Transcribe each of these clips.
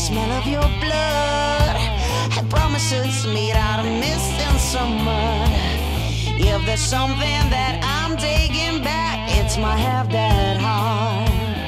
smell of your blood, and promises made out of mist and some mud. If there's something that I'm taking back, it's my half that heart.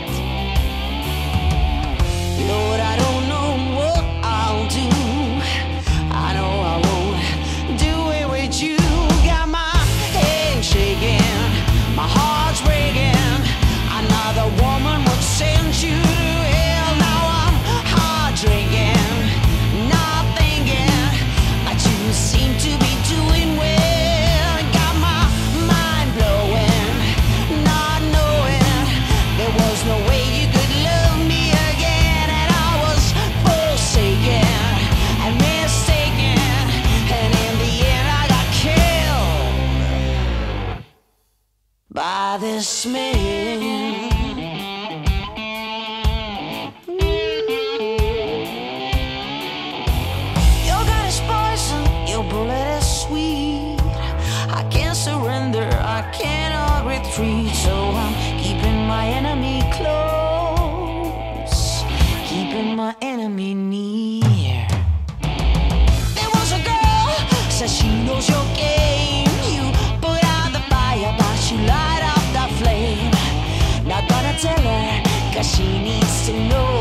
Lord, I don't know what I'll do. I know I won't do it with you. Got my head shaking, my heart's breaking. Another woman would send you to hell. Now I'm hard drinking, not thinking that you seem to be doing well. Got my mind blowing, not knowing there was no way you could love me again. And I was forsaken and mistaken, and in the end I got killed by this man. Your gun is poison, your bullet is sweet. I can't surrender, I cannot retreat. So I'm keeping my enemy close, keeping my enemy near. There was a girl, says she knows your game. You put out the fire, but you light up the flame. Not gonna tell her, cause she needs to know